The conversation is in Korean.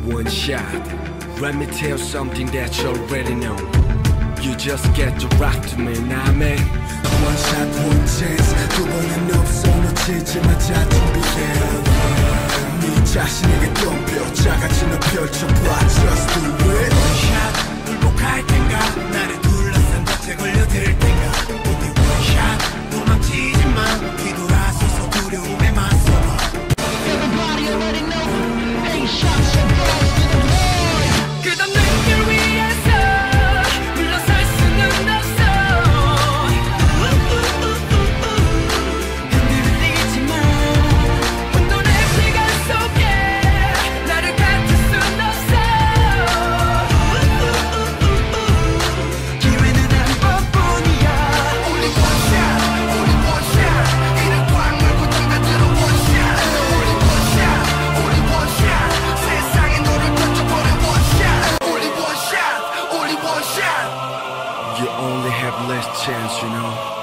one shot. Let me tell you something that you already know. You just get to rock to me, nah man. One shot, one chance. 두 번은 없어 놓치지 마자 준비해. 네 자신에게 덤벼 작아진 너 펼쳐봐. Just do it. One shot, 굴복할 텐가. 나를 둘러싼 덫에 걸려들 텐가. 부디 one shot, 도망치지 마. 뒤돌아서서 두려움에 맞서봐. Everybody already know. 8 shots and balls to the void. 끝없는 길 위에서 물러설 수는 없어. 흔들리지 마. 혼돈의 시간 속에 나를 갖출 순 없어. 기회는 한 번뿐이야. Only one shot, only one shot. 이를 꽉 물고 뛰어들어 one shot. Only one shot, only one shot. 세상에 너를 던져버려 one shot. Only one shot, only one shot. You only have last chance, you know.